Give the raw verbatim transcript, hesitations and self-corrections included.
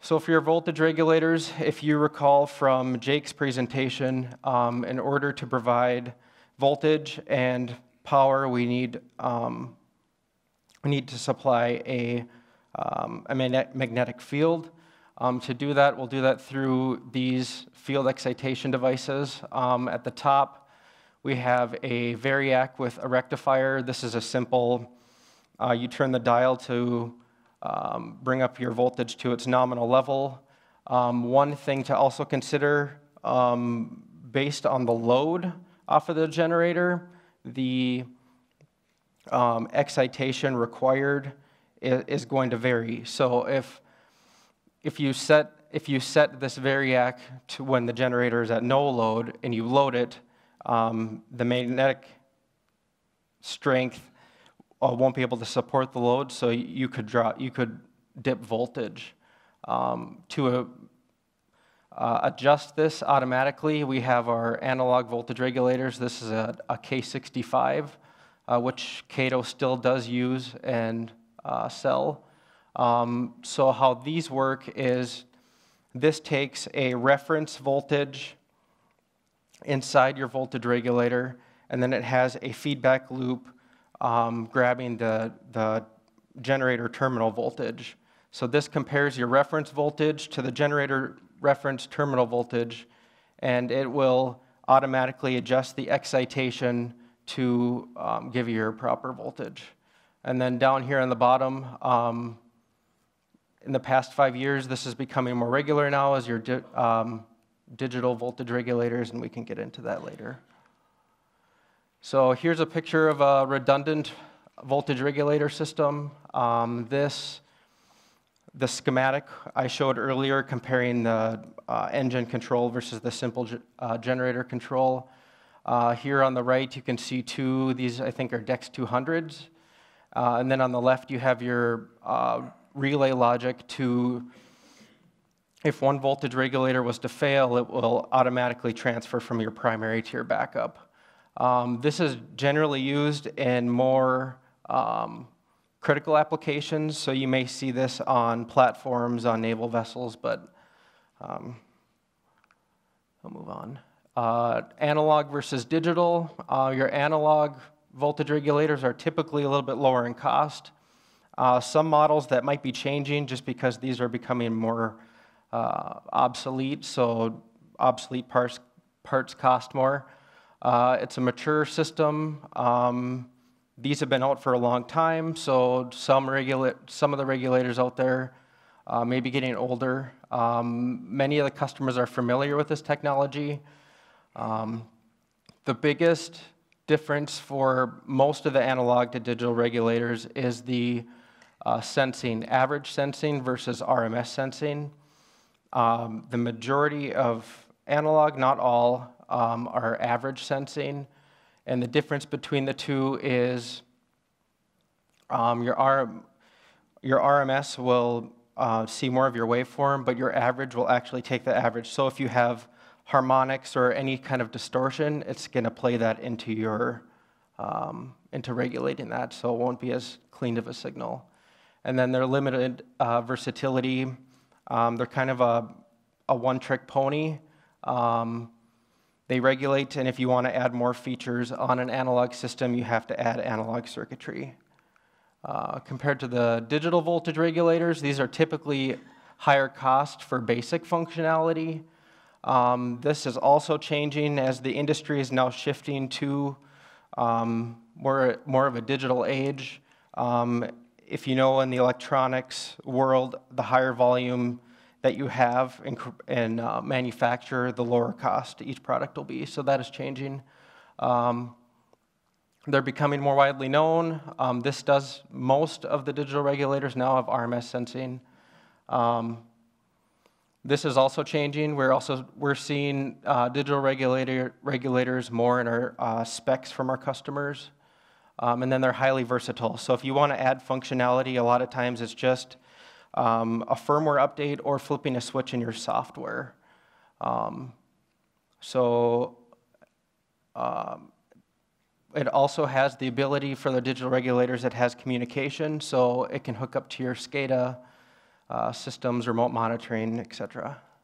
So for your voltage regulators, if you recall from Jake's presentation, um, in order to provide voltage and power, we need um, we need to supply a, um, a magnetic field. Um, to do that, we'll do that through these field excitation devices. Um, at the top, we have a variac with a rectifier. This is a simple, uh, you turn the dial to um, bring up your voltage to its nominal level. Um, one thing to also consider, um, based on the load off of the generator, the um, excitation required is, is going to vary. So if If you set if you set this variac to when the generator is at no load and you load it, um, the magnetic strength uh, won't be able to support the load, so you could draw you could dip voltage. Um, to a, uh, adjust this automatically, we have our analog voltage regulators. This is a, a K sixty-five, uh, which Kato still does use and uh, sell. Um, so how these work is this takes a reference voltage inside your voltage regulator, and then it has a feedback loop um, grabbing the, the generator terminal voltage. So this compares your reference voltage to the generator reference terminal voltage, and it will automatically adjust the excitation to um, give you your proper voltage. And then down here on the bottom, um, in the past five years, this is becoming more regular now as your di um, digital voltage regulators, and we can get into that later. So here's a picture of a redundant voltage regulator system. Um, this, the schematic I showed earlier comparing the uh, engine control versus the simple uh, generator control. Uh, here on the right, you can see two, these I think are Dex two hundreds. Uh, and then on the left, you have your uh, relay logic to, if one voltage regulator was to fail, it will automatically transfer from your primary to your backup. Um, this is generally used in more um, critical applications, so you may see this on platforms, on naval vessels, but um, I'll move on. Uh, analog versus digital. Uh, your analog voltage regulators are typically a little bit lower in cost. Uh, some models that might be changing just because these are becoming more uh, obsolete, so obsolete parts, parts cost more. Uh, it's a mature system. Um, these have been out for a long time, so some, regula some of the regulators out there uh, may be getting older. Um, many of the customers are familiar with this technology. Um, the biggest difference for most of the analog to digital regulators is the Uh, sensing, average sensing versus R M S sensing. Um, the majority of analog, not all, um, are average sensing, and the difference between the two is um, your, R your R M S will uh, see more of your waveform, but your average will actually take the average. So if you have harmonics or any kind of distortion, it's going to play that into your um, into regulating that, so it won't be as clean of a signal. And then they're limited uh, versatility. Um, they're kind of a, a one-trick pony. Um, they regulate, and if you want to add more features on an analog system, you have to add analog circuitry. Uh, compared to the digital voltage regulators, these are typically higher cost for basic functionality. Um, this is also changing as the industry is now shifting to um, more, more of a digital age. Um, If you know in the electronics world, the higher volume that you have in, in uh, manufacture, the lower cost each product will be. So that is changing. Um, they're becoming more widely known. Um, this does, most of the digital regulators now have R M S sensing. Um, this is also changing. We're also we're seeing uh, digital regulator regulators more in our uh, specs from our customers. Um, and then they're highly versatile. So if you want to add functionality, a lot of times it's just um, a firmware update or flipping a switch in your software. Um, so um, it also has the ability for the digital regulators, it has communication, so it can hook up to your SCADA uh, systems, remote monitoring, et cetera.